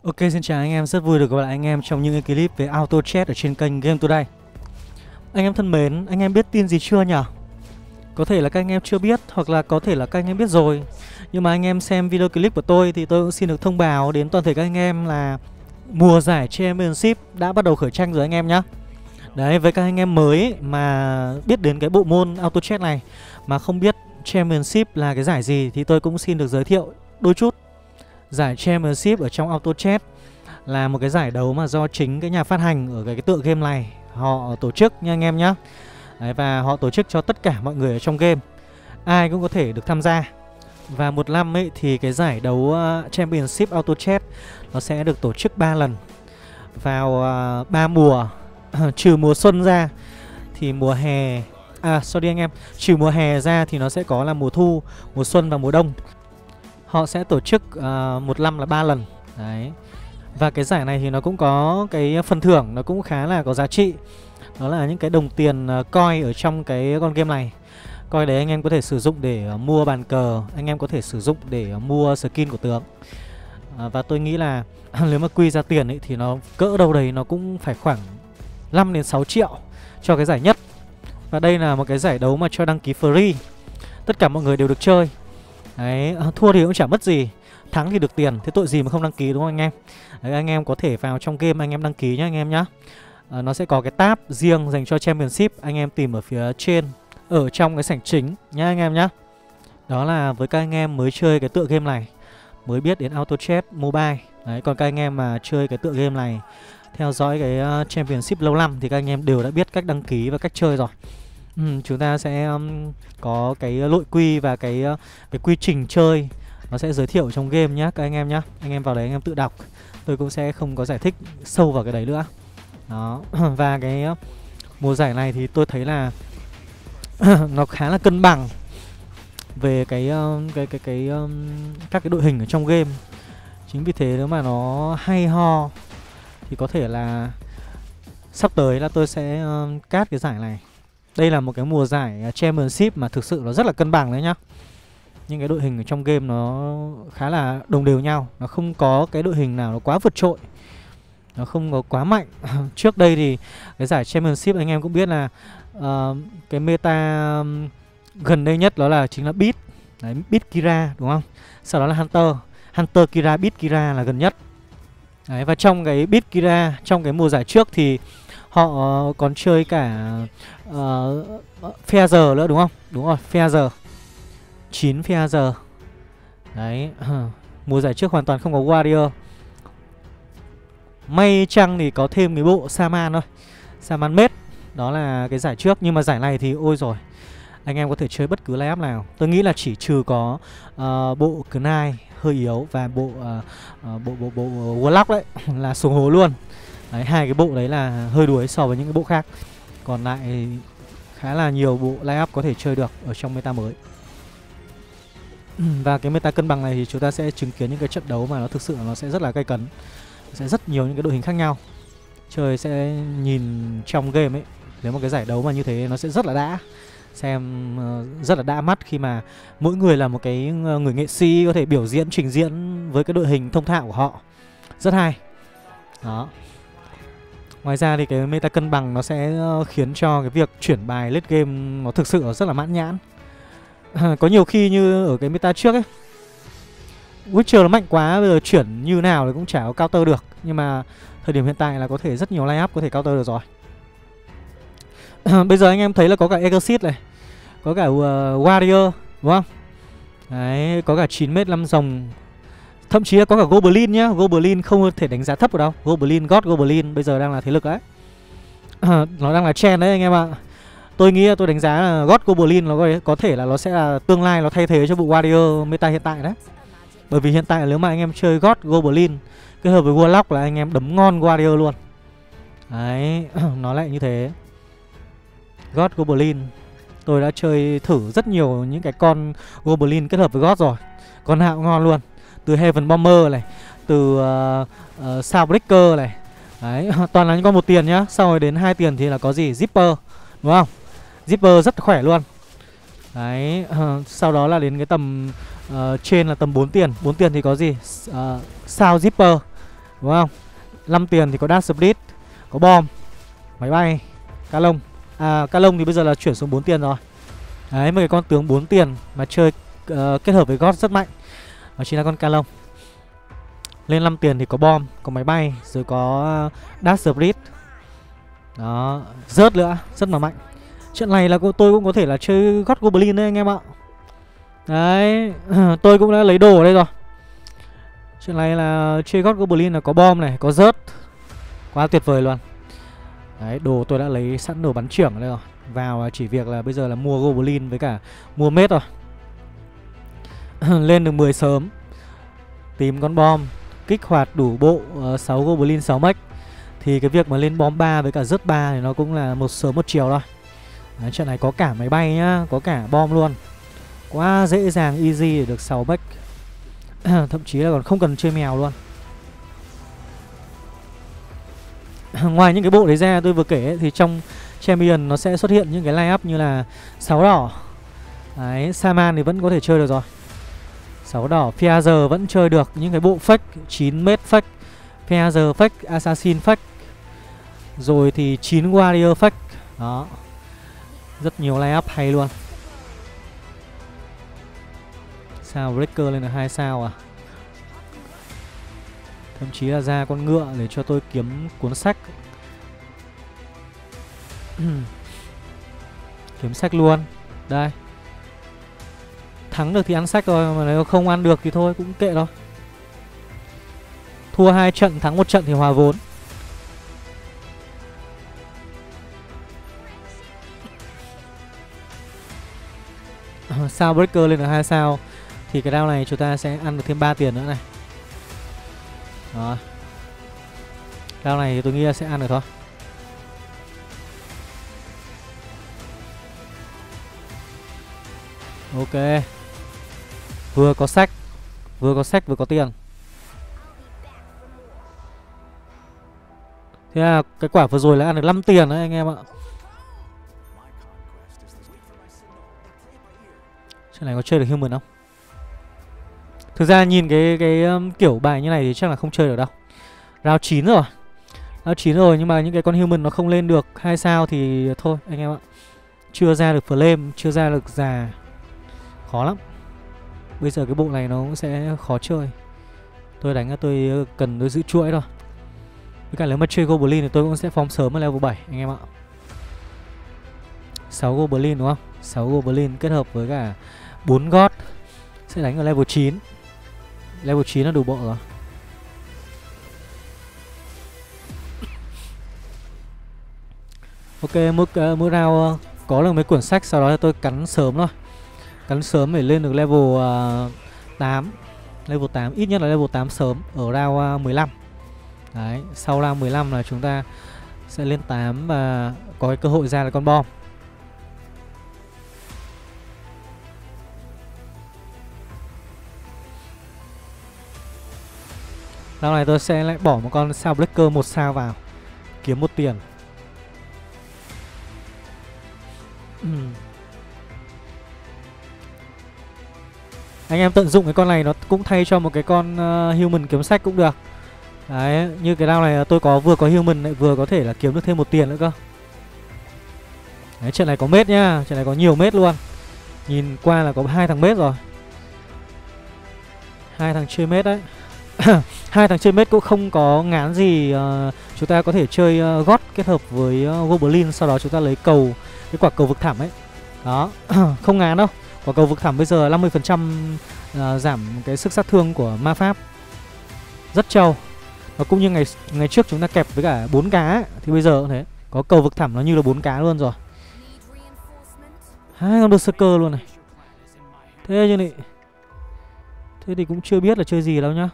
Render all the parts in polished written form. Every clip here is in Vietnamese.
Ok, xin chào anh em, rất vui được gặp lại anh em trong những cái clip về auto chat ở trên kênh Game Today. Anh em thân mến, anh em biết tin gì chưa nhỉ? Có thể là các anh em chưa biết, hoặc là có thể là các anh em biết rồi. Nhưng mà anh em xem video clip của tôi thì tôi cũng xin được thông báo đến toàn thể các anh em là mùa giải Championship đã bắt đầu khởi tranh rồi anh em nhé. Đấy, với các anh em mới mà biết đến cái bộ môn auto chat này mà không biết Championship là cái giải gì thì tôi cũng xin được giới thiệu đôi chút. Giải Championship ở trong auto chat là một cái giải đấu mà do chính cái nhà phát hành ở cái tựa game này họ tổ chức nha anh em nhé. Đấy, và họ tổ chức cho tất cả mọi người ở trong game, ai cũng có thể được tham gia. Và một năm ấy thì cái giải đấu Championship Auto Chat nó sẽ được tổ chức 3 lần vào 3 mùa. Trừ mùa xuân ra thì mùa hè, sorry anh em, trừ mùa hè ra thì nó sẽ có là mùa thu, mùa xuân và mùa đông. Họ sẽ tổ chức một năm là 3 lần. Đấy. Và cái giải này thì nó cũng có cái phần thưởng nó cũng khá là có giá trị. Đó là những cái đồng tiền coin ở trong cái con game này. Coin đấy anh em có thể sử dụng để mua bàn cờ, anh em có thể sử dụng để mua skin của tướng. Và tôi nghĩ là nếu mà quy ra tiền ấy thì nó cỡ đâu đấy nó cũng phải khoảng 5 đến 6 triệu cho cái giải nhất. Và đây là một cái giải đấu mà cho đăng ký free. Tất cả mọi người đều được chơi. Đấy, thua thì cũng chả mất gì, thắng thì được tiền, thế tội gì mà không đăng ký đúng không anh em? Đấy, anh em có thể vào trong game anh em đăng ký nhé anh em nhé. Nó sẽ có cái tab riêng dành cho Championship, anh em tìm ở phía trên ở trong cái sảnh chính nhá anh em nhé. Đó là với các anh em mới chơi cái tựa game này, mới biết đến auto chat mobile. Đấy, còn các anh em mà chơi cái tựa game này, theo dõi cái Championship lâu năm thì các anh em đều đã biết cách đăng ký và cách chơi rồi. Chúng ta sẽ có cái nội quy và cái quy trình chơi nó sẽ giới thiệu trong game nhé các anh em nhé. Anh em vào đấy anh em tự đọc, tôi cũng sẽ không có giải thích sâu vào cái đấy nữa. Đó. Và cái mùa giải này thì tôi thấy là nó khá là cân bằng về các cái đội hình ở trong game. Chính vì thế nếu mà nó hay ho thì có thể là sắp tới là tôi sẽ cát cái giải này. Đây là một cái mùa giải Championship mà thực sự nó rất là cân bằng đấy nhá. Nhưng cái đội hình ở trong game nó khá là đồng đều nhau. Nó không có cái đội hình nào nó quá vượt trội, nó không có quá mạnh. Trước đây thì cái giải Championship anh em cũng biết là cái meta gần đây nhất đó là chính là Beat. Đấy, Beat Kira đúng không? Sau đó là Hunter Kira, Beat Kira là gần nhất. Đấy, và trong cái Beat Kira, trong cái mùa giải trước thì họ còn chơi cả Feather nữa đúng không? Đúng rồi, Feather 9 Feather. Đấy, mùa giải trước hoàn toàn không có Warrior. May chăng thì có thêm cái bộ Saman thôi, Saman Mết. Đó là cái giải trước. Nhưng mà giải này thì ôi rồi, anh em có thể chơi bất cứ layup nào. Tôi nghĩ là chỉ trừ có bộ Knight hơi yếu và bộ Warlock đấy là xuống hố luôn. Đấy, hai cái bộ đấy là hơi đuối so với những cái bộ khác. Còn lại khá là nhiều bộ layup có thể chơi được ở trong meta mới. Và cái meta cân bằng này thì chúng ta sẽ chứng kiến những cái trận đấu mà nó thực sự nó sẽ rất là gay cấn. Sẽ rất nhiều những cái đội hình khác nhau. Chơi sẽ nhìn trong game ấy, nếu một cái giải đấu mà như thế nó sẽ rất là đã. Xem rất là đã mắt khi mà mỗi người là một cái người nghệ sĩ có thể biểu diễn, trình diễn với cái đội hình thông thạo của họ. Rất hay. Đó. Ngoài ra thì cái meta cân bằng nó sẽ khiến cho cái việc chuyển bài late game nó thực sự rất là mãn nhãn. Có nhiều khi như ở cái meta trước ấy, Witcher nó mạnh quá, bây giờ chuyển như nào thì cũng chả có counter được. Nhưng mà thời điểm hiện tại là có thể rất nhiều layup có thể counter được rồi. Bây giờ anh em thấy là có cả Exorcist này, có cả Warrior đúng không? Đấy, có cả 9m 5 rồng. Thậm chí là có cả Goblin nhá. Goblin không thể đánh giá thấp ở đâu. Goblin, God Goblin bây giờ đang là thế lực đấy. Nó đang là trend đấy anh em ạ. Tôi nghĩ tôi đánh giá là God Goblin nó có thể là nó sẽ là tương lai nó thay thế cho bộ Warrior meta hiện tại đấy. Bởi vì hiện tại nếu mà anh em chơi God Goblin kết hợp với Warlock là anh em đấm ngon Warrior luôn. Đấy, nó lại như thế. God Goblin tôi đã chơi thử rất nhiều những cái con Goblin kết hợp với God rồi. Con nào cũng ngon luôn. Từ Heaven Bomber này, từ Soundbreaker này. Đấy, toàn là những con 1 tiền nhá. Sau rồi đến 2 tiền thì là có gì? Zipper, đúng không? Zipper rất khỏe luôn. Đấy, sau đó là đến cái tầm trên là tầm 4 tiền. 4 tiền thì có gì? Sound Zipper. đúng không? 5 tiền thì có Dash Split, có bom, máy bay, ca lông. Ca lông thì bây giờ là chuyển xuống 4 tiền rồi. Đấy, một cái con tướng 4 tiền mà chơi kết hợp với God rất mạnh. Đó chính là con ca lông. Lên 5 tiền thì có bom, có máy bay, rồi có Dash Split. Đó, rớt nữa, rất là mạnh. Trận này là tôi cũng có thể là chơi God Goblin đấy anh em ạ. Đấy, tôi cũng đã lấy đồ ở đây rồi. Chuyện này là chơi God Goblin là có bom này, có rớt. Quá tuyệt vời luôn. Đấy, đồ tôi đã lấy sẵn đồ bắn trưởng ở đây rồi. Vào chỉ việc là bây giờ là mua Goblin với cả mua mết rồi. Lên được 10 sớm. Tìm con bom, kích hoạt đủ bộ 6 Goblin 6 mech. Thì cái việc mà lên bom 3 với cả rớt 3 thì nó cũng là một sớm một chiều thôi. Đấy, trận này có cả máy bay nhá, có cả bom luôn. Quá dễ dàng easy để được 6 mech. Thậm chí là còn không cần chơi mèo luôn. Ngoài những cái bộ đấy ra tôi vừa kể ấy, thì trong Champion nó sẽ xuất hiện những cái line up như là 6 đỏ. Đấy, Saman thì vẫn có thể chơi được rồi. 6 đỏ, Feather vẫn chơi được những cái bộ fake, 9 mét fake, Feather fake, Assassin fake. Rồi thì 9 Warrior fake. Đó. Rất nhiều line up hay luôn. Sao Breaker lên được 2 sao à? Thậm chí là ra con ngựa để cho tôi kiếm cuốn sách. Kiếm sách luôn. Đây. Thắng được thì ăn sách rồi, mà nếu không ăn được thì thôi cũng kệ thôi. Thua 2 trận, thắng 1 trận thì hòa vốn. Sao Breaker lên được 2 sao thì cái round này chúng ta sẽ ăn được thêm 3 tiền nữa này. Đó. Round này thì tôi nghĩ là sẽ ăn được thôi. Ok. Vừa có sách, vừa có tiền. Thế là cái quả vừa rồi là ăn được 5 tiền đấy anh em ạ. Trận này có chơi được human không? Thực ra nhìn cái kiểu bài như này thì chắc là không chơi được đâu. Round 9 rồi. Round 9 rồi nhưng mà những cái con human nó không lên được 2 sao thì thôi anh em ạ. Chưa ra được flame, chưa ra được già. Khó lắm. Bây giờ cái bộ này nó cũng sẽ khó chơi. Tôi đánh là tôi cần tôi giữ chuỗi thôi. Với cả nếu mà chơi Goblin thì tôi cũng sẽ phóng sớm ở level 7 anh em ạ. 6 Goblin đúng không? 6 Goblin kết hợp với cả 4 God sẽ đánh ở level 9. Level 9 là đủ bộ rồi. Ok, mỗi round có được mấy quyển sách, sau đó tôi cắn sớm thôi. Cắn sớm để lên được level 8. Level 8, ít nhất là level 8 sớm ở round 15. Đấy, sau round 15 là chúng ta sẽ lên 8 và có cái cơ hội ra là con bom. Round này tôi sẽ lại bỏ một con sao Breaker 1 sao vào, kiếm 1 tiền. Anh em tận dụng cái con này nó cũng thay cho một cái con human kiếm sách cũng được. Đấy, như cái round này tôi có vừa có human lại vừa có thể là kiếm được thêm 1 tiền nữa cơ. Đấy, trận này có mết nhá, trận này có nhiều mết luôn. Nhìn qua là có 2 thằng mết rồi. 2 thằng chơi mết đấy. 2 thằng chơi mết cũng không có ngán gì. Chúng ta có thể chơi God kết hợp với Goblin, sau đó chúng ta lấy cầu, cái quả cầu vực thẳm ấy. Đó, không ngán đâu. Quả cầu vực thẳm bây giờ 50% giảm cái sức sát thương của ma pháp. Rất trâu. Và cũng như ngày trước chúng ta kẹp với cả 4 cá ấy, thì bây giờ cũng thế. Có cầu vực thẳm nó như là 4 cá luôn rồi. 2 con berserker luôn này. Thế chứ này. Thế thì cũng chưa biết là chơi gì đâu nhá.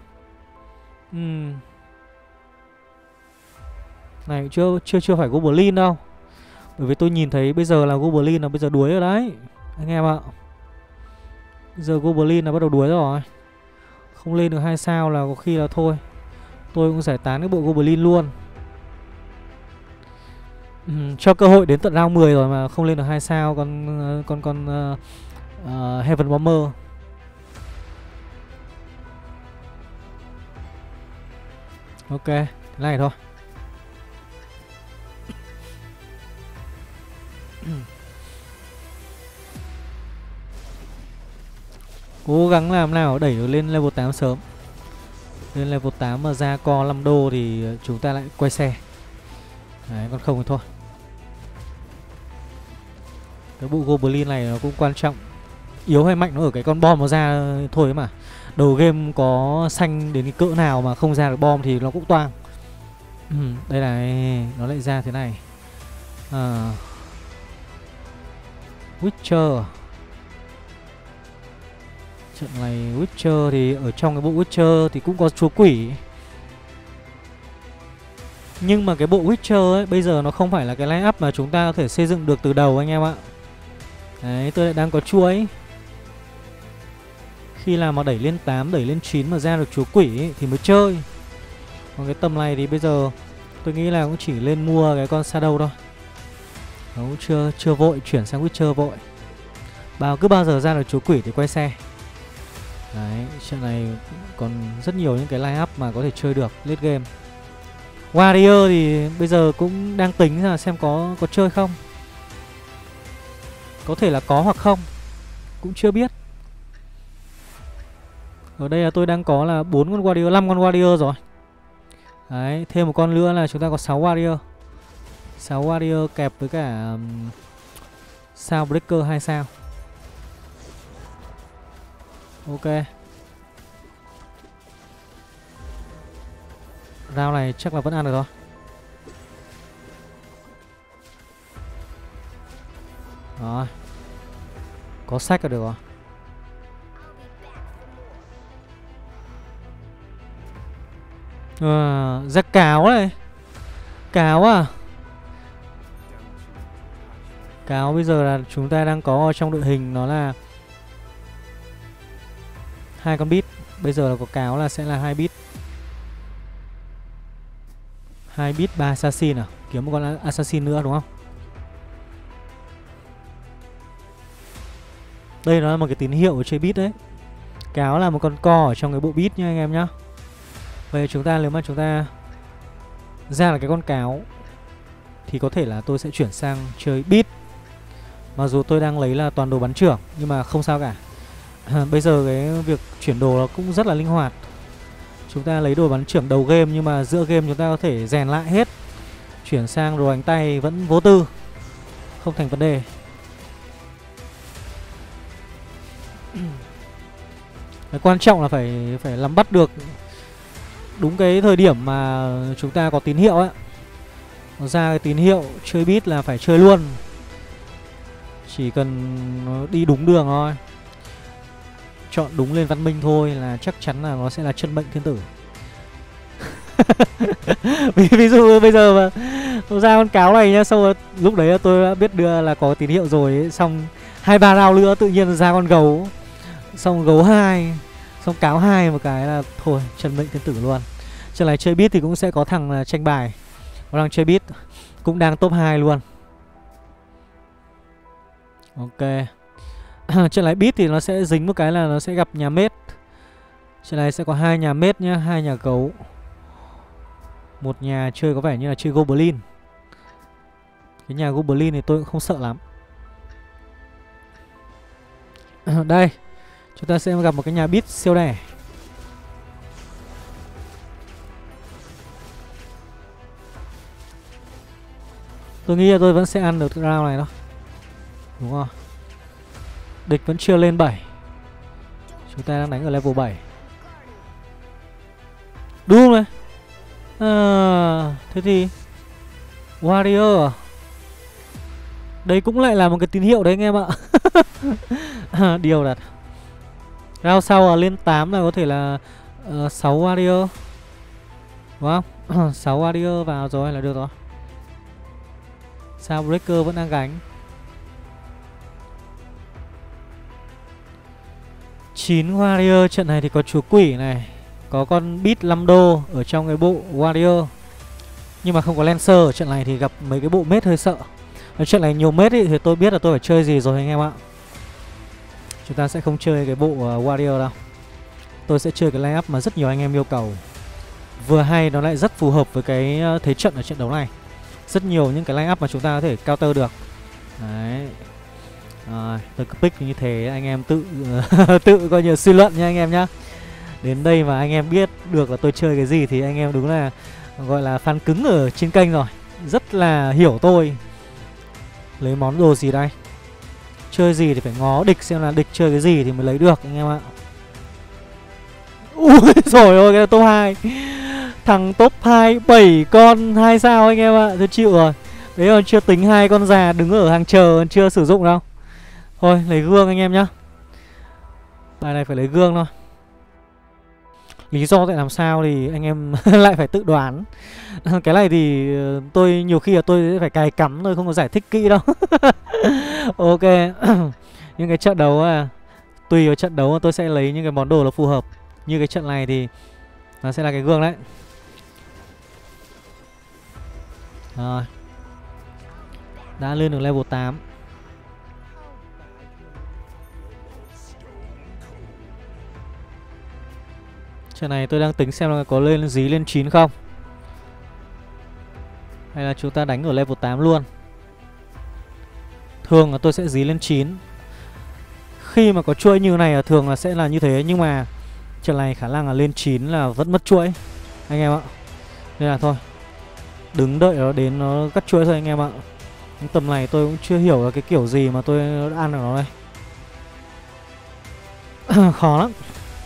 Này chưa phải Goblin đâu. Bởi vì tôi nhìn thấy bây giờ là Goblin là bây giờ đuối rồi đấy anh em ạ. Bây giờ Goblin là bắt đầu đuối rồi. Không lên được 2 sao là có khi là thôi. Tôi cũng giải tán cái bộ Goblin luôn. Cho cơ hội đến tận round 10 rồi mà không lên được 2 sao con Heaven Bomber. Ok, thế này thôi. Cố gắng làm nào đẩy được lên level 8 sớm. Lên level 8 mà ra co 5 đô thì chúng ta lại quay xe. Đấy, còn không thì thôi. Cái bộ Goblin này nó cũng quan trọng. Yếu hay mạnh nó ở cái con bom nó ra thôi mà. Đầu game có xanh đến cái cỡ nào mà không ra được bom thì nó cũng toang. Đây này, nó lại ra thế này. Witcher. Trận này Witcher thì ở trong cái bộ Witcher thì cũng có chúa quỷ. Nhưng mà cái bộ Witcher ấy bây giờ nó không phải là cái line up mà chúng ta có thể xây dựng được từ đầu anh em ạ. Đấy, tôi lại đang có chuỗi. Khi nào mà đẩy lên 8, đẩy lên 9 mà ra được chúa quỷ ấy, thì mới chơi. Còn cái tầm này thì bây giờ tôi nghĩ là cũng chỉ lên mua cái con Shadow thôi. Nó cũng chưa vội chuyển sang Witcher vội. Cứ bao giờ ra được chúa quỷ thì quay xe. Đấy, trận này còn rất nhiều những cái line up mà có thể chơi được late game. Warrior thì bây giờ cũng đang tính là xem có chơi không. Có thể là có hoặc không, cũng chưa biết. Ở đây là tôi đang có là 4 con Warrior, 5 con Warrior rồi. Đấy, thêm một con nữa là chúng ta có 6 Warrior. 6 Warrior kẹp với cả sao Breaker 2 sao. Ok. Round này chắc là vẫn ăn được thôi. Rồi. Có sách là được rồi. Ra cáo này. Cáo à. Cáo bây giờ là chúng ta đang có ở trong đội hình nó là 2 con bit. Bây giờ là có cáo là sẽ là 2 bit. 2 bit 3 assassin à. Kiếm một con assassin nữa đúng không? Đây nó là một cái tín hiệu của chơi bit đấy. Cáo là một con co ở trong cái bộ bit nha anh em nhá. Vậy chúng ta nếu mà chúng ta ra là cái con cáo thì có thể là tôi sẽ chuyển sang chơi bit. Mặc dù tôi đang lấy là toàn đồ bắn trưởng nhưng mà không sao cả. Bây giờ cái việc chuyển đồ nó cũng rất là linh hoạt. Chúng ta lấy đồ bắn trưởng đầu game nhưng mà giữa game chúng ta có thể rèn lại hết. Chuyển sang đồ đánh tay vẫn vô tư, không thành vấn đề. Cái quan trọng là phải nắm bắt được đúng cái thời điểm mà chúng ta có tín hiệu ấy. Nó ra cái tín hiệu chơi bit là phải chơi luôn. Chỉ cần đi đúng đường thôi, chọn đúng lên văn minh thôi là chắc chắn là nó sẽ là chân mệnh thiên tử. Ví dụ bây giờ mà tôi ra con cáo này nhá, xong rồi lúc đấy tôi đã biết đưa là có tín hiệu rồi ấy, xong 2-3 round nữa tự nhiên ra con gấu, xong gấu 2, xong cáo 2 một cái là thôi chân mệnh thiên tử luôn. Trận này chơi bit thì cũng sẽ có thằng là tranh bài, có thằng chơi bit cũng đang top 2 luôn. Ok. Trận này bit thì nó sẽ dính một cái là nó sẽ gặp nhà mết. Trận này sẽ có 2 nhà mết nhá, 2 nhà gấu. Một nhà chơi có vẻ như là chơi Goblin. Cái nhà Goblin thì tôi cũng không sợ lắm. Đây, chúng ta sẽ gặp một cái nhà bit siêu đẻ. Tôi nghĩ là tôi vẫn sẽ ăn được round này thôi. Đúng không? Địch vẫn chưa lên 7. Chúng ta đang đánh ở level 7. Đúng rồi. Thế thì Warrior à? Đấy cũng lại là một cái tín hiệu đấy anh em ạ. Điều đặt round sau là lên 8 là có thể là 6 Warrior. Đúng không? 6 Warrior vào rồi là được rồi. Sao Breaker vẫn đang gánh. 9 Warrior, trận này thì có chúa quỷ này, có con bit 5 đô ở trong cái bộ Warrior. Nhưng mà không có Lancer. Ở trận này thì gặp mấy cái bộ mết hơi sợ. Ở trận này nhiều mết ý, thì tôi biết là tôi phải chơi gì rồi anh em ạ. Chúng ta sẽ không chơi cái bộ Warrior đâu. Tôi sẽ chơi cái line up mà rất nhiều anh em yêu cầu. vừa hay nó lại rất phù hợp với cái thế trận ở trận đấu này. Rất nhiều những cái line up mà chúng ta có thể counter được. Đấy. Tôi cứ pick như thế anh em tự tự coi như suy luận nha anh em nhá. Đến đây mà anh em biết được là tôi chơi cái gì thì anh em đúng là gọi là fan cứng ở trên kênh rồi. Rất là hiểu tôi. Lấy món đồ gì đây? Chơi gì thì phải ngó địch xem là địch chơi cái gì thì mới lấy được anh em ạ. Ui rồi ôi, cái là top 2. Thằng top 2 7 con 2 sao anh em ạ. Tôi chịu rồi. Đấy còn chưa tính 2 con già đứng ở hàng chờ chưa sử dụng đâu. Thôi lấy gương anh em nhá. Bài này phải lấy gương thôi. Lý do tại làm sao thì anh em lại phải tự đoán. Cái này thì tôi nhiều khi là tôi sẽ phải cài cắm thôi, không có giải thích kỹ đâu. Ok. Những cái trận đấu tùy vào trận đấu tôi sẽ lấy những cái món đồ nó phù hợp. Như cái trận này thì nó sẽ là cái gương đấy. Rồi. Đã lên được level 8. Trận này tôi đang tính xem là có lên dí lên 9 không, hay là chúng ta đánh ở level 8 luôn. Thường là tôi sẽ dí lên 9. Khi mà có chuỗi như này là thường là sẽ là như thế. Nhưng mà trận này khả năng là lên 9 là vẫn mất chuỗi anh em ạ. Nên là thôi, đứng đợi nó đến nó cắt chuỗi thôi anh em ạ. Tầm này tôi cũng chưa hiểu là cái kiểu gì mà tôi đã ăn được nó đây. Khó lắm.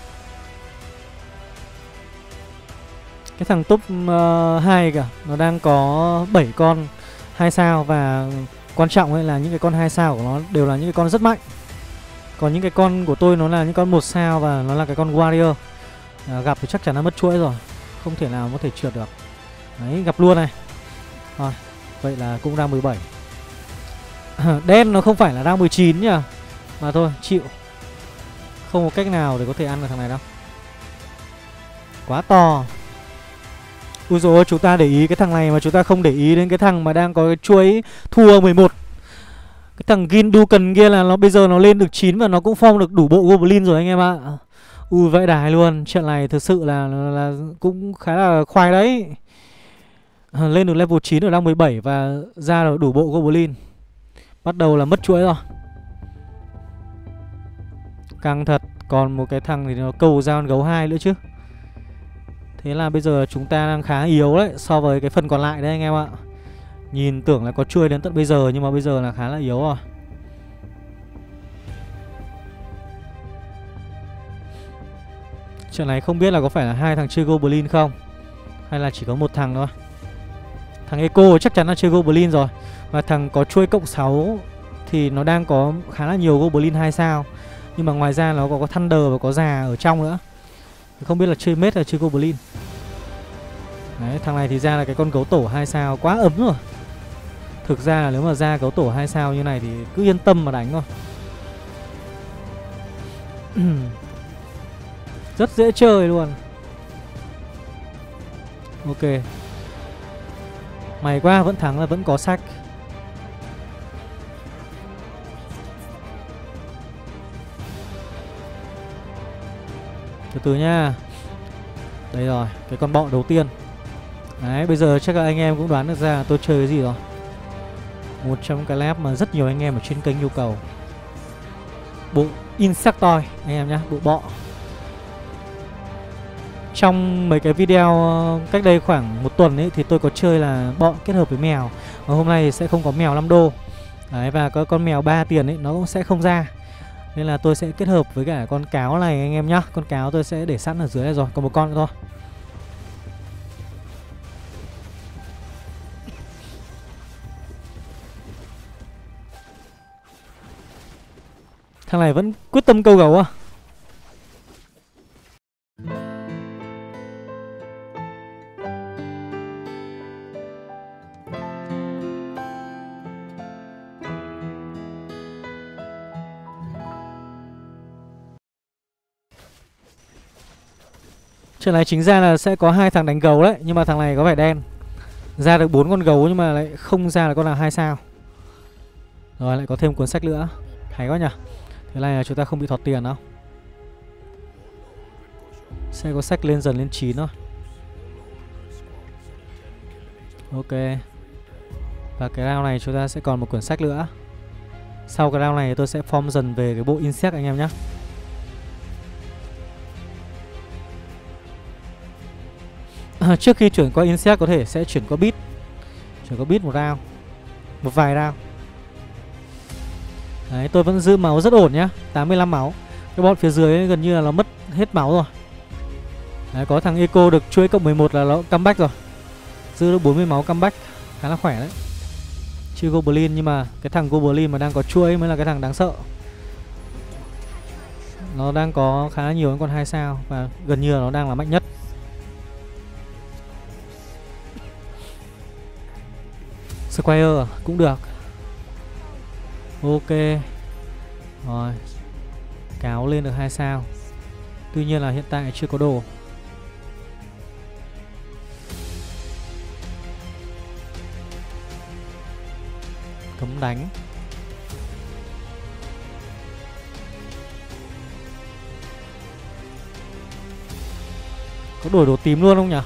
Cái thằng top 2 cả nó đang có 7 con 2 sao. Và quan trọng ấy là những cái con 2 sao của nó đều là những cái con rất mạnh. Còn những cái con của tôi nó là những con 1 sao và nó là cái con warrior. Gặp thì chắc chắn nó mất chuỗi rồi, không thể nào có thể trượt được. Đấy, gặp luôn này. Rồi, vậy là cũng đang 17. Đen nó không phải là đang 19 nhỉ. Mà thôi, chịu. Không có cách nào để có thể ăn được thằng này đâu. Quá to. Ui dồi ôi, chúng ta để ý cái thằng này mà chúng ta không để ý đến cái thằng mà đang có cái chuỗi thua 11. Cái thằng Ginduken kia là nó bây giờ nó lên được 9 và nó cũng form được đủ bộ Goblin rồi anh em ạ. Ui vãi đái luôn. Trận này thực sự là cũng khá là khoai đấy. Lên được level 9 ở đang 17 và ra được đủ bộ Goblin. Bắt đầu là mất chuỗi rồi. Căng thật. Còn một cái thằng thì nó cầu ra con gấu 2 nữa chứ. Thế là bây giờ chúng ta đang khá yếu đấy so với cái phần còn lại đấy anh em ạ. Nhìn tưởng là có chuôi đến tận bây giờ nhưng mà bây giờ là khá là yếu rồi. Trận này không biết là có phải là 2 thằng chơi Goblin không, hay là chỉ có một thằng thôi. Thằng Echo chắc chắn là chơi Goblin rồi. Và thằng có chuôi cộng 6 thì nó đang có khá là nhiều Goblin 2 sao. Nhưng mà ngoài ra nó có Thunder và có già ở trong nữa. Không biết là chơi mết hay chơi Goblin. Đấy, thằng này thì ra là cái con gấu tổ 2 sao quá ấm rồi. Thực ra là nếu mà ra gấu tổ 2 sao như này thì cứ yên tâm mà đánh thôi. Rất dễ chơi luôn. Ok. May quá, vẫn thắng là vẫn có sách. Từ từ nha. Đây rồi, cái con bọ đầu tiên. Đấy, bây giờ chắc là anh em cũng đoán được ra tôi chơi cái gì rồi. Một trong cái lab mà rất nhiều anh em ở trên kênh nhu cầu. Bộ Insectoid anh em nhá, bộ bọ. Trong mấy cái video cách đây khoảng 1 tuần ấy thì tôi có chơi là bọ kết hợp với mèo. Và hôm nay thì sẽ không có mèo 5 đô. Đấy, và có con mèo 3 tiền ấy nó cũng sẽ không ra. Nên là tôi sẽ kết hợp với cả con cáo này anh em nhá. Con cáo tôi sẽ để sẵn ở dưới này rồi, còn một con nữa thôi. Thằng này vẫn quyết tâm câu gấu à? Trận này chính ra là sẽ có 2 thằng đánh gấu đấy. Nhưng mà thằng này có vẻ đen. Ra được 4 con gấu nhưng mà lại không ra là con nào 2 sao. Rồi lại có thêm cuốn sách nữa. Hay quá nhỉ. Thế này là chúng ta không bị thọt tiền đâu. Sẽ có sách lên dần lên 9 thôi. Ok. Và cái round này chúng ta sẽ còn một quyển sách nữa. Sau cái round này tôi sẽ form dần về cái bộ insect anh em nhé. Trước khi chuyển qua insect có thể sẽ chuyển qua beat. Chuyển qua beat một round, một vài round. Đấy, tôi vẫn giữ máu rất ổn nhá, 85 máu. Cái bọn phía dưới ấy, gần như là nó mất hết máu rồi. Đấy, có thằng Eco được chuỗi cộng 11 là nó comeback rồi. Giữ được 40 máu comeback, khá là khỏe đấy. Chứ Goblin, nhưng mà cái thằng Goblin mà đang có chuỗi mới là cái thằng đáng sợ. Nó đang có khá là nhiều những con 2 sao và gần như là nó đang là mạnh nhất. Squire cũng được. Ok. Rồi. Cáo lên được 2 sao. Tuy nhiên là hiện tại chưa có đồ. Cấm đánh. Có đổi đồ tím luôn không nhỉ?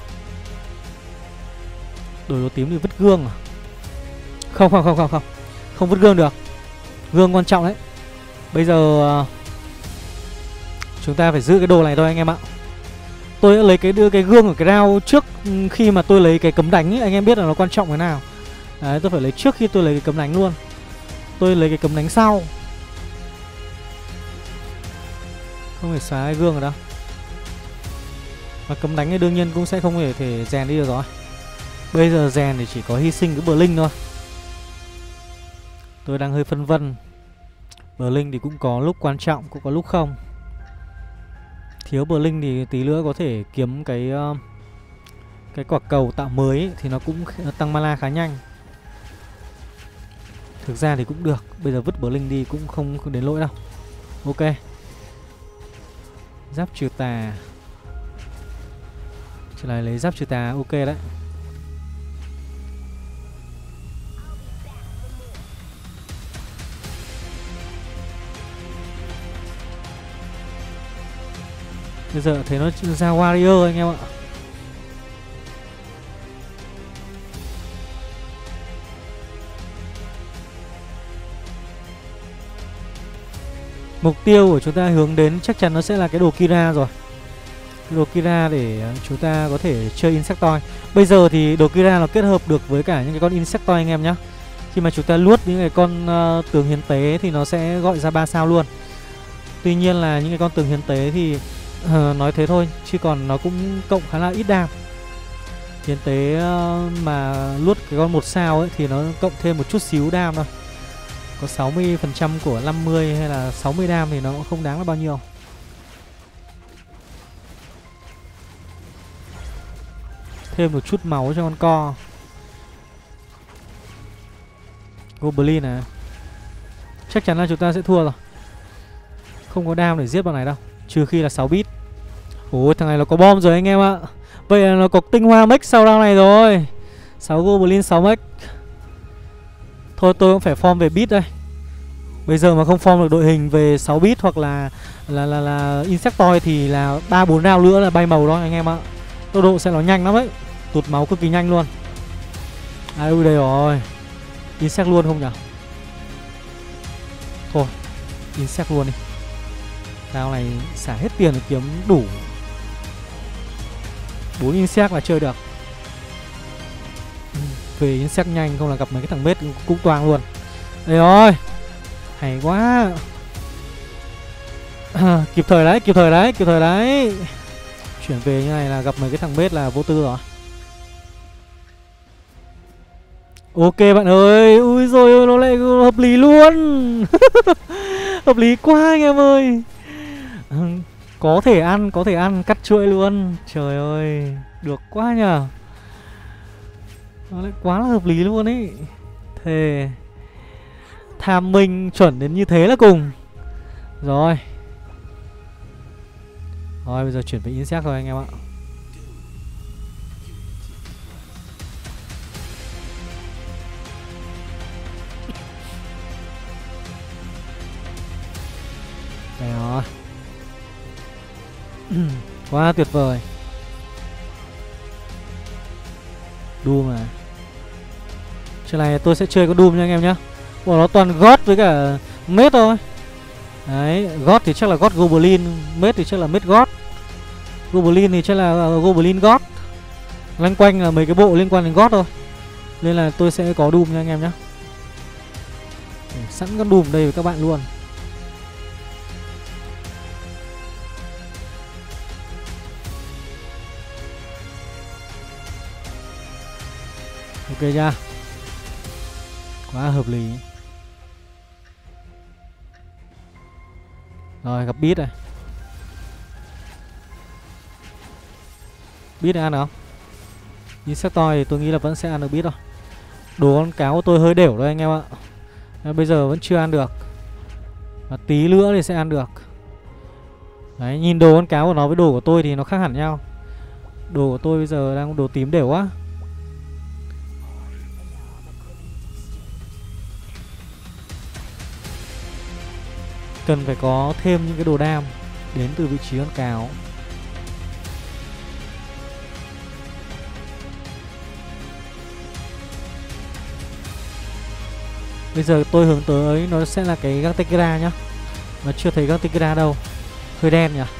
Đổi đồ tím thì vứt gương à? Không. Không vứt gương được. Gương quan trọng đấy. Bây giờ chúng ta phải giữ cái đồ này thôi anh em ạ. Tôi đã lấy cái gương ở cái round trước khi mà tôi lấy cái cấm đánh ấy, anh em biết là nó quan trọng thế nào. Đấy, tôi phải lấy trước khi tôi lấy cái cấm đánh luôn. Tôi lấy cái cấm đánh sau. Không thể xóa cái gương ở đâu. Và cấm đánh thì đương nhiên cũng sẽ không thể rèn đi được rồi. Bây giờ rèn thì chỉ có hy sinh cái Blink thôi. Tôi đang hơi phân vân. Blink thì cũng có lúc quan trọng, cũng có lúc không. Thiếu Blink thì tí nữa có thể kiếm cái quả cầu tạo mới ấy, thì nó cũng tăng mana khá nhanh. Thực ra thì cũng được. Bây giờ vứt Blink đi cũng không đến lỗi đâu. Ok. Giáp trừ tà. Trở lại lấy giáp trừ tà, ok đấy. Bây giờ thấy nó ra warrior anh em ạ. Mục tiêu của chúng ta hướng đến chắc chắn nó sẽ là cái đồ Kira rồi. Cái đồ Kira để chúng ta có thể chơi Insectoid. Bây giờ thì đồ Kira nó kết hợp được với cả những cái con Insectoid anh em nhé. Khi mà chúng ta luốt những cái con tường hiến tế thì nó sẽ gọi ra 3 sao luôn. Tuy nhiên là những cái con tường hiến tế thì nói thế thôi, chứ còn nó cũng cộng khá là ít đam. Hiến tế mà luốt cái con 1 sao ấy thì nó cộng thêm một chút xíu đam thôi. Có 60% của 50 hay là 60 đam thì nó cũng không đáng là bao nhiêu. Thêm một chút máu cho con co. Goblin này. Chắc chắn là chúng ta sẽ thua rồi. Không có đam để giết bọn này đâu. Trừ khi là 6 bit. Ôi thằng này nó có bom rồi anh em ạ. Vậy là nó có tinh hoa mech sau round này rồi. 6 Goblin 6 mech. Thôi tôi cũng phải form về bit đây. Bây giờ mà không form được đội hình về 6 bit hoặc là Insectoid thì là 3-4 round nữa là bay màu đó anh em ạ. Tốc độ sẽ nó nhanh lắm đấy. Tụt máu cực kỳ nhanh luôn. À ui đây rồi. Insect luôn không nhỉ? Thôi Insect luôn đi. Round này xả hết tiền để kiếm đủ 4 Insect là chơi được. Về Insect nhanh không là gặp mấy cái thằng mết cũng toang luôn. Đây rồi. Hay quá. Kịp thời đấy. Chuyển về như này là gặp mấy cái thằng mết là vô tư rồi. Ok bạn ơi. Ui rồi ôi, nó lại hợp lý luôn. Hợp lý quá anh em ơi. Có thể ăn cắt chuỗi luôn. Trời ơi, được quá nhờ. Nó lại quá là hợp lý luôn ý. Thề. Tham minh chuẩn đến như thế là cùng. Rồi. Rồi bây giờ chuyển về Insect rồi anh em ạ. Đây rồi. Quá tuyệt vời. Đu mà. Trận này tôi sẽ chơi con Doom nha anh em nhá. Bọn nó toàn God với cả Mết thôi. Đấy, God thì chắc là God Goblin, Mết thì chắc là Mết God, Goblin thì chắc là Goblin God. Loanh quanh là mấy cái bộ liên quan đến God thôi. Nên là tôi sẽ có Doom nha anh em nhá. Sẵn con Doom đây với các bạn luôn. Ok nha. Quá hợp lý. Rồi gặp Beat này. Beat này ăn được không? Insectoid thì tôi nghĩ là vẫn sẽ ăn được Beat thôi. Đồ con cáo của tôi hơi đều đấy anh em ạ. Bây giờ vẫn chưa ăn được. Và tí nữa thì sẽ ăn được. Đấy, nhìn đồ con cáo của nó với đồ của tôi thì nó khác hẳn nhau. Đồ của tôi bây giờ đang đồ tím đều quá. Cần phải có thêm những cái đồ đam đến từ vị trí con cáo. Bây giờ tôi hướng tới nó sẽ là cái Gantekira nhá. Mà chưa thấy Gantekira đâu. Hơi đen nhỉ.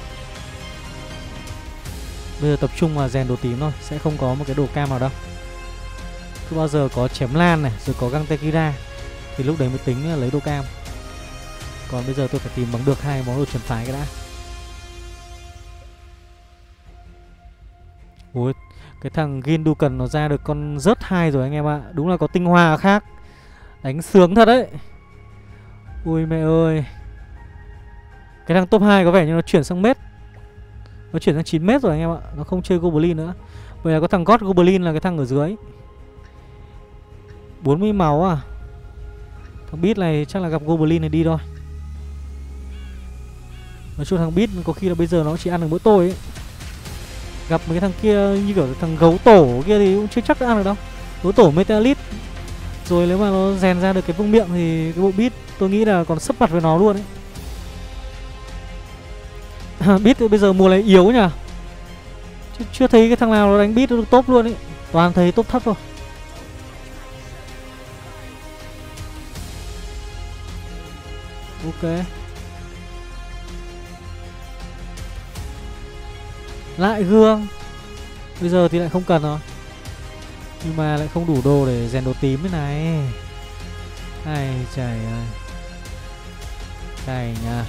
Bây giờ tập trung vào rèn đồ tím thôi. Sẽ không có một cái đồ cam nào đâu. Cứ bao giờ có chém lan này rồi có Gantekira thì lúc đấy mới tính lấy đồ cam. Còn bây giờ tôi phải tìm bằng được hai món đồ trần phái cái đã. Ui, cái thằng Gindukan nó ra được con rớt 2 rồi anh em ạ. Đúng là có tinh hoa khác. Đánh sướng thật đấy. Ui mẹ ơi. Cái thằng top 2 có vẻ như nó chuyển sang mết. Nó chuyển sang 9 mét rồi anh em ạ. Nó không chơi Goblin nữa. Bây giờ có thằng God Goblin là cái thằng ở dưới. 40 máu à. Thằng Beat này chắc là gặp Goblin này đi thôi. Nói chung thằng Beat có khi là bây giờ nó chỉ ăn được mỗi tôi ấy. Gặp mấy cái thằng kia như kiểu thằng gấu tổ kia thì cũng chưa chắc đã ăn được đâu. Gấu tổ Metalit. Rồi nếu mà nó rèn ra được cái vương miệng thì cái bộ Beat tôi nghĩ là còn sấp mặt với nó luôn ấy. Beat bây giờ mùa này yếu nhỉ. Chưa thấy cái thằng nào nó đánh Beat được top luôn ấy. Toàn thấy top thấp thôi. Ok. Lại gương. Bây giờ thì lại không cần rồi. Nhưng mà lại không đủ đồ để rèn đồ tím thế này. Ai trời ơi. Cày nha.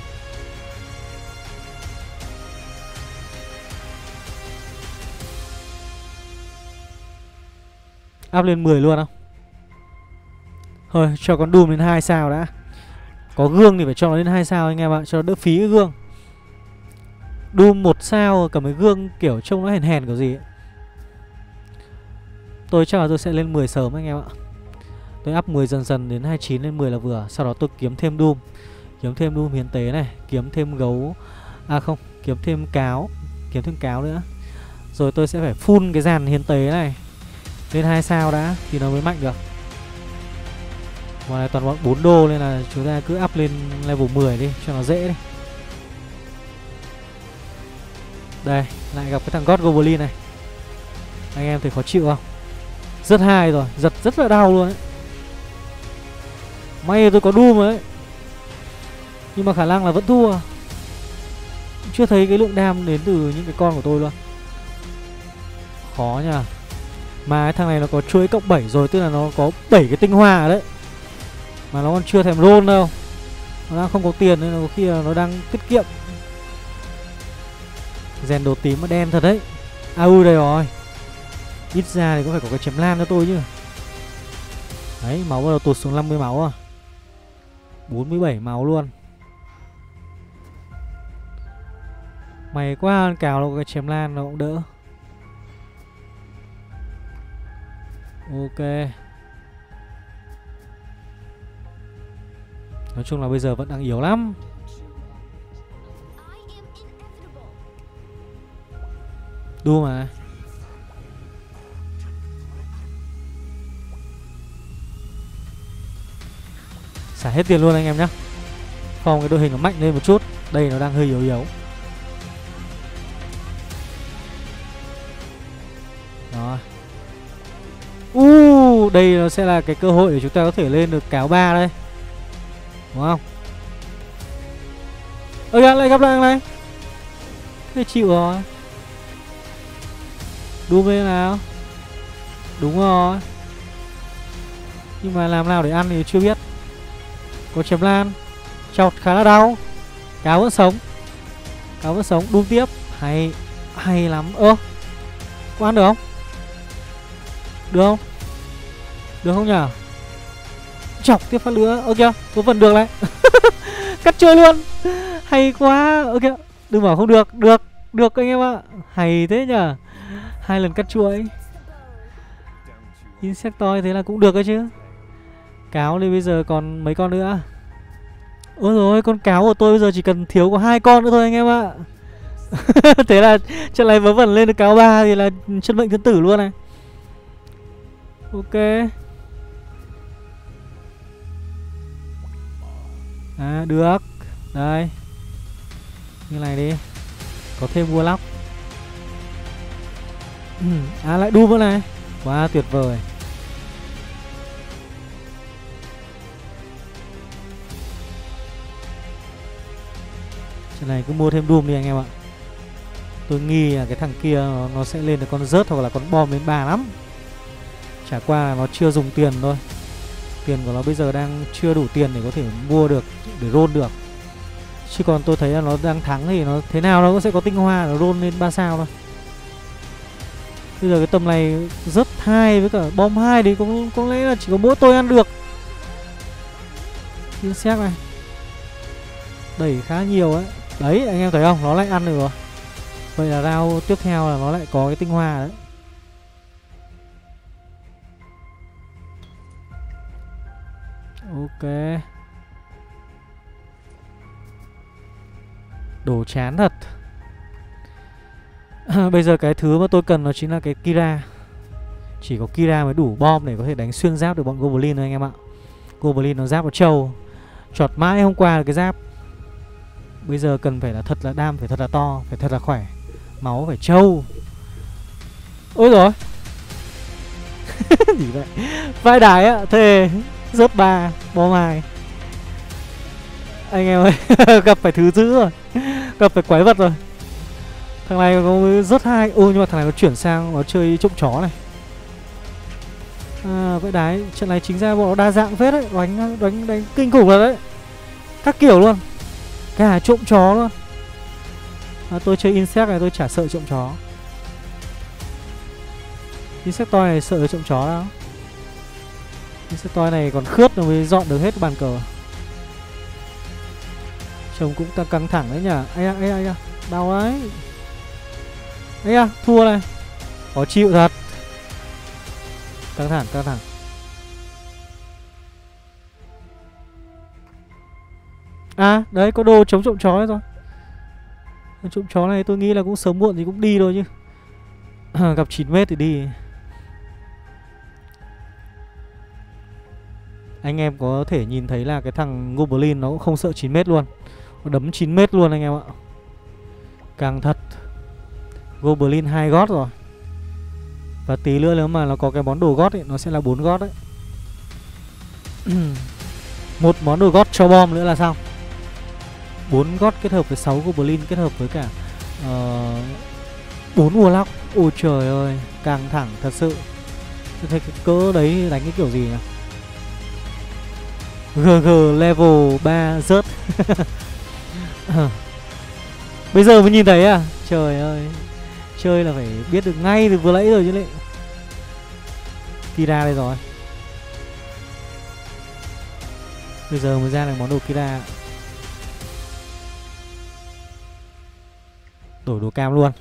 Up lên 10 luôn không? Thôi cho con Doom lên 2 sao đã. Có gương thì phải cho nó lên 2 sao anh em ạ. Cho nó đỡ phí cái gương. Doom 1 sao cầm cái gương kiểu trông nó hèn hèn kiểu gì ấy. Tôi chắc là tôi sẽ lên 10 sớm anh em ạ. Tôi up 10 dần dần đến 29 lên 10 là vừa. Sau đó tôi kiếm thêm Doom. Kiếm thêm Doom hiến tế này. Kiếm thêm gấu. À không, kiếm thêm cáo. Kiếm thêm cáo nữa. Rồi tôi sẽ phải full cái dàn hiến tế này lên 2 sao đã thì nó mới mạnh được. Mà này toàn bọn 4 đô nên là chúng ta cứ up lên level 10 đi cho nó dễ đi. Đây, lại gặp cái thằng God Goblin này. Anh em thấy khó chịu không? Rất hai rồi, giật rất là đau luôn ấy. May là tôi có Doom rồi ấy. Nhưng mà khả năng là vẫn thua. Chưa thấy cái lượng đam đến từ những cái con của tôi luôn. Khó nha. Mà cái thằng này nó có chuỗi cộng 7 rồi. Tức là nó có 7 cái tinh hoa đấy. Mà nó còn chưa thèm roll đâu. Nó đang không có tiền nên là có khi là nó đang tiết kiệm. Rèn đồ tím mà đen thật đấy. AU đây rồi. Ít ra thì cũng phải có cái chém lan cho tôi chứ. Đấy, máu bắt đầu tụt xuống 50 máu à. 47 máu luôn. Mày quá, cào nó có cái chém lan nó cũng đỡ. Ok. Nói chung là bây giờ vẫn đang yếu lắm. Đua mà. Xả hết tiền luôn anh em nhé. Phòng cái đội hình nó mạnh lên một chút. Đây nó đang hơi yếu yếu. Đó. đây nó sẽ là cái cơ hội để chúng ta có thể lên được cáo 3 đây. Đúng không? Ơ kìa, lại gặp lại thằng này. Thế chịu rồi. Doom lên nào. Đúng rồi. Nhưng mà làm nào để ăn thì chưa biết. Có chém lan. Chọt khá là đau. Cáo vẫn sống. Cáo vẫn sống. Doom tiếp. Hay. Hay lắm. Ơ, có ăn được không? Được không? Được không nhở? Chọc tiếp phát lửa. Ơ kìa, có phần được đấy. Cắt chơi luôn. Hay quá. Ơ kìa, đừng bảo không được. Được, được anh em ạ. Hay thế nhở. 2 lần cắt chuỗi. Insectoid thế là cũng được đấy chứ. Cáo thì bây giờ còn mấy con nữa. Ôi rồi, con cáo của tôi bây giờ chỉ cần thiếu có 2 con nữa thôi anh em ạ. Thế là trận này vớ vẩn lên được cáo 3 thì là chân mệnh thiên tử luôn này. Ok. À được. Đây. Như này đi. Có thêm Warlock. À lại Doom nữa này. Quá tuyệt vời. Trận này cứ mua thêm Doom đi anh em ạ. Tôi nghi là cái thằng kia nó sẽ lên được con rớt hoặc là con bom đến 3 lắm. Chả qua là nó chưa dùng tiền thôi. Tiền của nó bây giờ đang chưa đủ tiền để có thể mua được, để roll được. Chứ còn tôi thấy là nó đang thắng thì nó thế nào nó cũng sẽ có tinh hoa nó roll lên 3 sao thôi. Bây giờ cái tầm này rớt 2 với cả bom 2 thì có lẽ là chỉ có mỗi tôi ăn được. Thiên xét này. Đẩy khá nhiều ấy. Đấy anh em thấy không, nó lại ăn được rồi. Vậy là round tiếp theo là nó lại có cái tinh hoa đấy. Ok. Đồ chán thật. Bây giờ cái thứ mà tôi cần nó chính là cái Kira. Chỉ có Kira mới đủ bom để có thể đánh xuyên giáp được bọn Goblin thôi anh em ạ. Goblin nó giáp nó trâu. Chọt mãi hôm qua là cái giáp. Bây giờ cần phải là thật là đam, phải thật là to, phải thật là khỏe. Máu phải trâu. Ôi rồi. Gì vậy? Vai đái á, thề. Rớt 3, bom 2. Anh em ơi, gặp phải thứ dữ rồi. Gặp phải quái vật rồi. Thằng này có rớt 2. Ôi nhưng mà thằng này nó chuyển sang nó chơi trộm chó này. À vậy đái, trận này chính ra bọn nó đa dạng phết đấy, đánh kinh khủng rồi đấy. Các kiểu luôn. Cả trộm chó luôn. À, tôi chơi insect này tôi chả sợ trộm chó. Insectoid này sợ trộm chó đâu. Insectoid này còn khướt rồi mới dọn được hết bàn cờ. Trông cũng căng thẳng đấy nhở. Ây da, đau đấy. Ây da, thua này. Khó chịu thật. Căng thẳng. À, đấy có đồ chống trộm chó rồi. Trộm chó này tôi nghĩ là cũng sớm muộn thì cũng đi thôi chứ. Gặp 9m thì đi. Anh em có thể nhìn thấy là cái thằng Goblin nó cũng không sợ 9m luôn. Nó đấm 9m luôn anh em ạ. Càng thật. Goblin 2 gót rồi. Và tí nữa nếu mà nó có cái món đồ gót ấy, nó sẽ là 4 gót đấy. Một món đồ gót cho bom nữa là xong. 4 gót kết hợp với 6 Goblin kết hợp với cả 4 Warlock. Ôi trời ơi, căng thẳng thật sự. Tôi thấy cái cỡ đấy đánh cái kiểu gì nhỉ? GG level 3 rớt. Bây giờ mới nhìn thấy à? Trời ơi. Chơi là phải biết được ngay từ vừa nãy rồi chứ lệ. Kira đây rồi. Bây giờ mới ra được món đồ Kira. Đổi đồ cam luôn.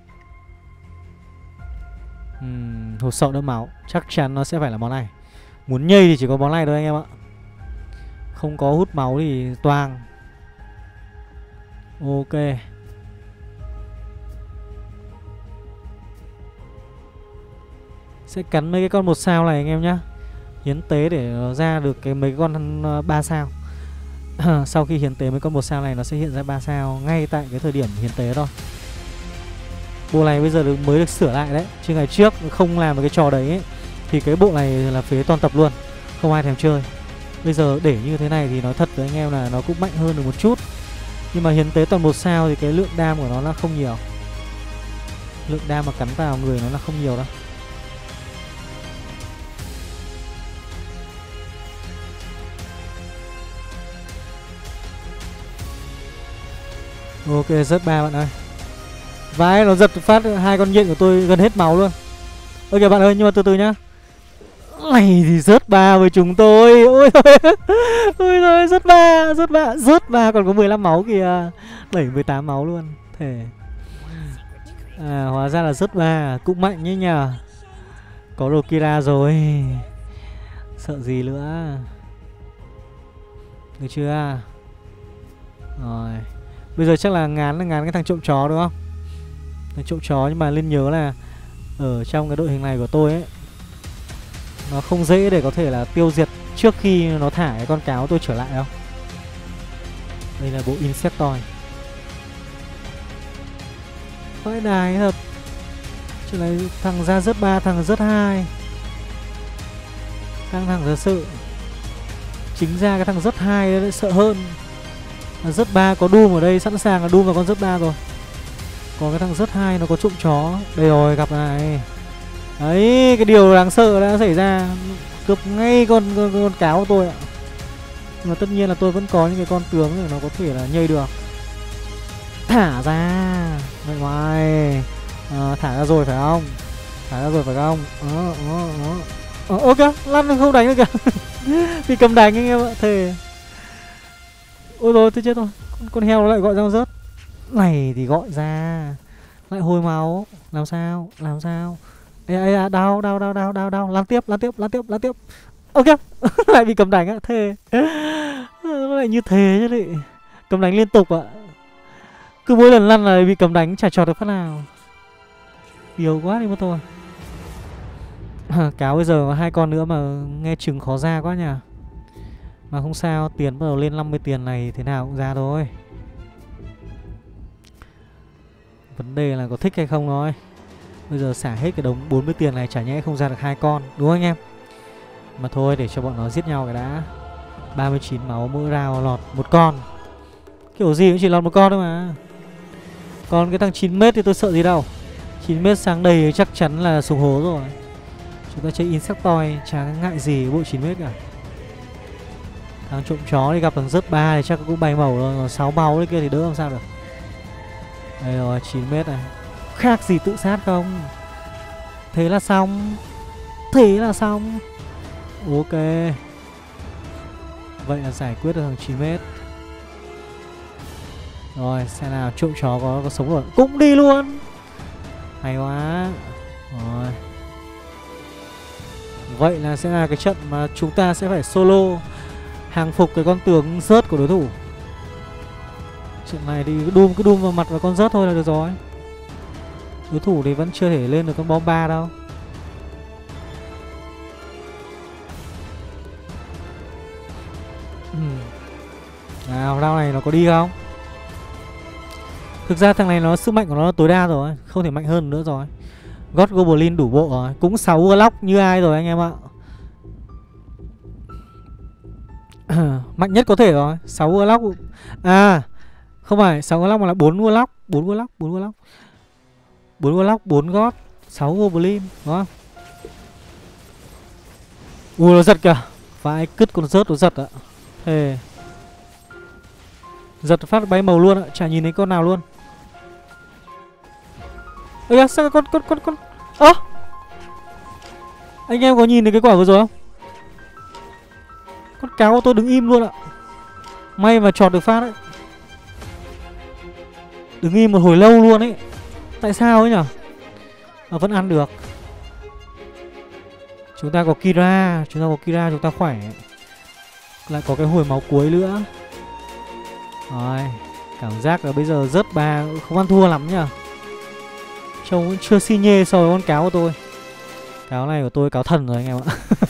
Hột sậu đỡ máu. Chắc chắn nó sẽ phải là món này. Muốn nhây thì chỉ có món này thôi anh em ạ. Không có hút máu thì toang. Ok. Sẽ cắn mấy cái con 1 sao này anh em nhá. Hiến tế để ra được cái mấy con 3 sao. Sau khi hiến tế mấy con 1 sao này nó sẽ hiện ra 3 sao ngay tại cái thời điểm hiến tế thôi. Bộ này bây giờ mới được sửa lại đấy. Chứ ngày trước không làm được cái trò đấy ấy, thì cái bộ này là phế toàn tập luôn, không ai thèm chơi. Bây giờ để như thế này thì nói thật với anh em là nó cũng mạnh hơn được một chút, nhưng mà hiến tế toàn 1 sao thì cái lượng đam của nó là không nhiều. Lượng đam mà cắn vào người nó là không nhiều đâu. Ok, rớt 3 bạn ơi. Vãi, nó giật phát 2 con nhện của tôi gần hết máu luôn. Ok bạn ơi, nhưng mà từ từ nhá. Này thì rớt 3 với chúng tôi. Ôi thôi. Ôi thôi, rớt 3 còn có 15 máu kìa. 18 máu luôn. Thể. À, hóa ra là rớt 3, cũng mạnh nhé nhờ. Có đồ Kira rồi. Sợ gì nữa. Được chưa? Rồi. Bây giờ chắc là ngán cái thằng trộm chó đúng không? Thằng trộm chó, nhưng mà nên nhớ là ở trong cái đội hình này của tôi ấy, nó không dễ để có thể là tiêu diệt trước khi nó thả cái con cáo tôi trở lại đâu. Đây là bộ Insectoid. Vãi đài thật. Chuyện này thằng ra rớt 3, thằng rớt 2. Căng thẳng thật sự. Chính ra cái thằng rớt 2 lại sợ hơn. Rớt 3 có Doom ở đây, sẵn sàng là Doom vào con rớt 3 rồi. Còn cái thằng rớt 2 nó có trộm chó. Đây rồi, gặp này. Đấy, cái điều đáng sợ đã xảy ra. Cướp ngay con cáo của tôi ạ. Nhưng mà tất nhiên là tôi vẫn có những cái con tướng để nó có thể là nhây được. Thả ra. Vậy ngoài thả ra rồi phải không? Thả ra rồi phải không? Ok, lăn không đánh được kìa. Vì cầm đánh anh em ạ, thề. Ôi rồi, tôi chết rồi. Con heo nó lại gọi ra rớt. Này thì gọi ra. Lại hồi máu. Làm sao? Làm sao? Ê, đau. Lan tiếp. Ok. Lại bị cầm đánh á, thề. Nó lại như thế chứ lị. Cầm đánh liên tục ạ. Cứ mỗi lần lăn là bị cầm đánh, chả chọt được phát nào. Yếu quá đi mất thôi. Cáo bây giờ có 2 con nữa mà nghe chừng khó ra quá nhỉ. Mà không sao, tiền bắt đầu lên 50 tiền này thế nào cũng ra thôi. Vấn đề là có thích hay không thôi. Bây giờ xả hết cái đống 40 tiền này chả nhẽ không ra được 2 con, đúng không anh em? Mà thôi, để cho bọn nó giết nhau cái đã. 39 máu mỗi round lọt 1 con. Kiểu gì cũng chỉ lọt 1 con thôi mà. Còn cái thằng 9m thì tôi sợ gì đâu. 9m sáng đầy chắc chắn là sùng hố rồi. Chúng ta chơi Insectoid chả ngại gì bộ 9m cả. Thằng trộm chó đi gặp thằng rớt 3 thì chắc cũng bay màu rồi. Còn 6 máu đấy kia thì đỡ làm sao được. Đây rồi, 9m này. Khác gì tự sát không? Thế là xong. Ok. Vậy là giải quyết được thằng 9m. Rồi, xem nào, trộm chó có sống rồi. Cũng đi luôn. Hay quá. Rồi. Vậy là sẽ là cái trận mà chúng ta sẽ phải solo hàng phục cái con tướng rớt của đối thủ. Trận này thì cứ đum vào mặt vào con rớt thôi là được rồi. Đối thủ thì vẫn chưa thể lên được con bom 3 đâu. Nào, round này nó có đi không? Thực ra thằng này nó sức mạnh của nó là tối đa rồi, không thể mạnh hơn nữa rồi. God Goblin đủ bộ rồi. Cũng 6 Warlock như ai rồi anh em ạ. Mạnh nhất có thể rồi. 6 Warlock. À, không phải 6 Warlock mà là 4 Warlock. 4 Warlock, 4 God, 6 Goblin, đúng không? Ui, nó giật kìa. Vãi, cứt con rớt nó giật ạ. Thề. Giật phát bay màu luôn ạ, chả nhìn thấy con nào luôn. Ê, sao con ơ, anh em có nhìn thấy cái quả vừa rồi không? Con cáo của tôi đứng im luôn ạ. May mà chọt được phát đấy. Đứng im một hồi lâu luôn ấy. Tại sao ấy nhở? Mà vẫn ăn được. Chúng ta có Kira, chúng ta khỏe. Lại có cái hồi máu cuối nữa. Rồi, cảm giác là bây giờ rớt 3 không ăn thua lắm nhá. Trông cũng chưa xi nhê so với con cáo của tôi. Cáo này của tôi cáo thần rồi anh em ạ.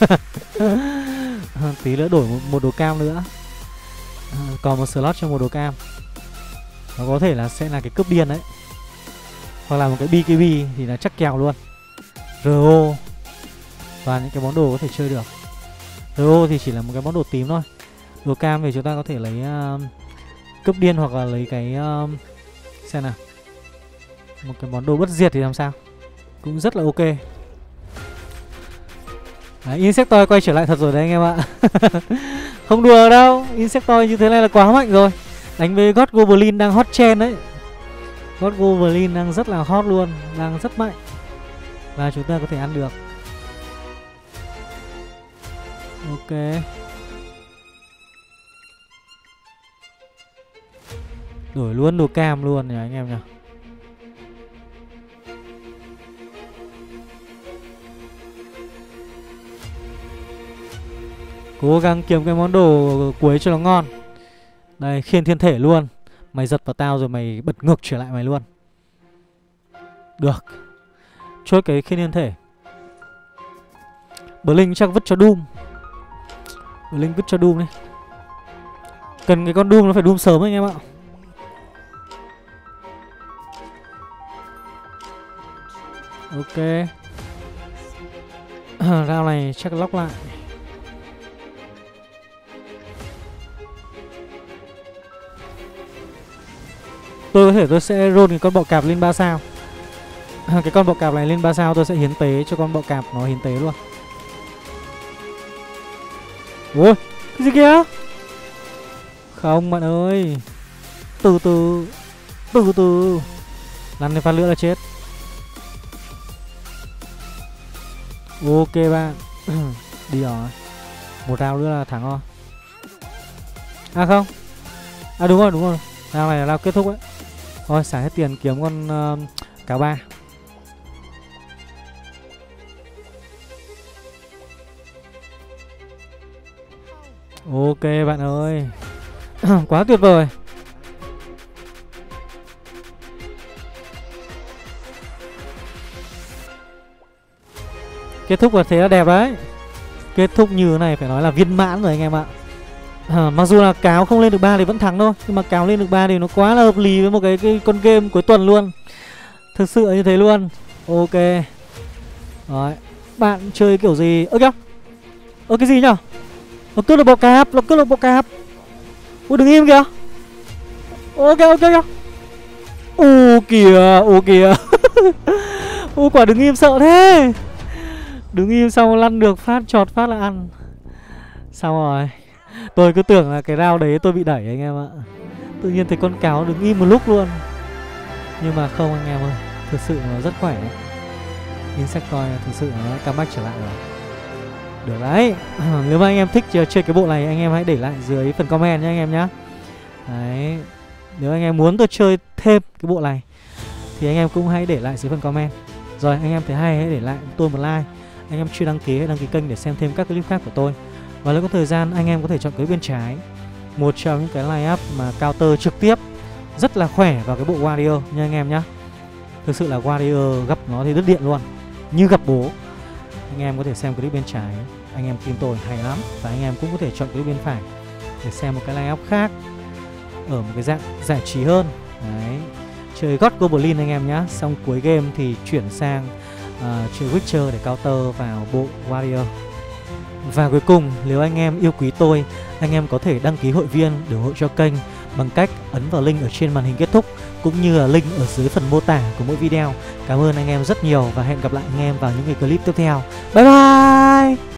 Tí nữa đổi một đồ cam nữa. Còn một slot cho một đồ cam. Nó có thể là sẽ là cái cướp điên đấy. Hoặc là một cái BKB thì là chắc kèo luôn. RO. Toàn những cái món đồ có thể chơi được. Ro thì chỉ là một cái món đồ tím thôi. Đồ cam thì chúng ta có thể lấy cướp điên hoặc là lấy cái xem nào, một cái món đồ bất diệt thì làm sao, cũng rất là ok. Đấy, Insectoid quay trở lại thật rồi đấy anh em ạ. Không đùa đâu, Insectoid như thế này là quá mạnh rồi. Đánh với God Goblin đang hot trend đấy. God Goblin đang rất là hot luôn, đang rất mạnh. Và chúng ta có thể ăn được. Ok. Đổi luôn đồ cam luôn nhỉ anh em nhỉ. Cố gắng kiếm cái món đồ cuối cho nó ngon. Đây, khiên thiên thể luôn. Mày giật vào tao rồi mày bật ngược trở lại mày luôn. Được. Chốt cái khiên thiên thể. Blink chắc vứt cho Doom. Blink vứt cho Doom đi. Cần cái con Doom nó phải Doom sớm anh em ạ. Ok. Round này chắc lock lại. Tôi sẽ roll cái con bọ cạp lên 3 sao. Cái con bọ cạp này lên 3 sao tôi sẽ hiến tế cho con bọ cạp nó hiến tế luôn. Ôi, cái gì kia? Không bạn ơi. Từ từ. Từ từ. Lăn lên phát nữa là chết. Ok bạn. Đi rồi. Một round nữa là thắng rồi. À không. À đúng rồi. Round này là round kết thúc ấy. Thôi xả hết tiền kiếm con cáo ba. Ok bạn ơi. Quá tuyệt vời. Kết thúc là thế là đẹp đấy. Kết thúc như thế này phải nói là viên mãn rồi anh em ạ. Mặc dù là cáo không lên được 3 thì vẫn thắng thôi, nhưng mà cáo lên được 3 thì nó quá là hợp lý với một cái con game cuối tuần luôn. Thực sự như thế luôn. Ok. Rồi. Bạn chơi kiểu gì? Ơ kìa. Ơ cái gì nhở? Nó cứ là bọ cạp. Ui đừng im kìa. Ok. Ô kìa. Ô quả đừng im sợ thế. Đứng im xong lăn được phát chọt phát là ăn. Xong rồi. Tôi cứ tưởng là cái round đấy tôi bị đẩy anh em ạ. Tự nhiên thấy con cáo đứng im một lúc luôn. Nhưng mà không anh em ơi. Thực sự nó rất khỏe. Insectoid thực sự nó comeback trở lại rồi. Được đấy. Nếu mà anh em thích chơi cái bộ này, anh em hãy để lại dưới phần comment nhé anh em nhé. Đấy. Nếu anh em muốn tôi chơi thêm cái bộ này thì anh em cũng hãy để lại dưới phần comment. Rồi anh em thấy hay hãy để lại tôi một like. Anh em chưa đăng ký hãy đăng ký kênh để xem thêm các clip khác của tôi. Và nếu có thời gian anh em có thể chọn clip bên trái. Một trong những cái line up mà counter trực tiếp rất là khỏe vào cái bộ Warrior nha anh em nhé. Thực sự là Warrior gặp nó thì đứt điện luôn, như gặp bố. Anh em có thể xem clip bên trái, anh em tin tôi hay lắm. Và anh em cũng có thể chọn clip bên phải để xem một cái line up khác ở một cái dạng giải trí hơn. Đấy. Chơi God Goblin anh em nhé. Xong cuối game thì chuyển sang chơi Witcher để counter vào bộ Warrior. Và cuối cùng, nếu anh em yêu quý tôi, anh em có thể đăng ký hội viên để ủng hộ cho kênh bằng cách ấn vào link ở trên màn hình kết thúc, cũng như là link ở dưới phần mô tả của mỗi video. Cảm ơn anh em rất nhiều và hẹn gặp lại anh em vào những cái clip tiếp theo. Bye bye!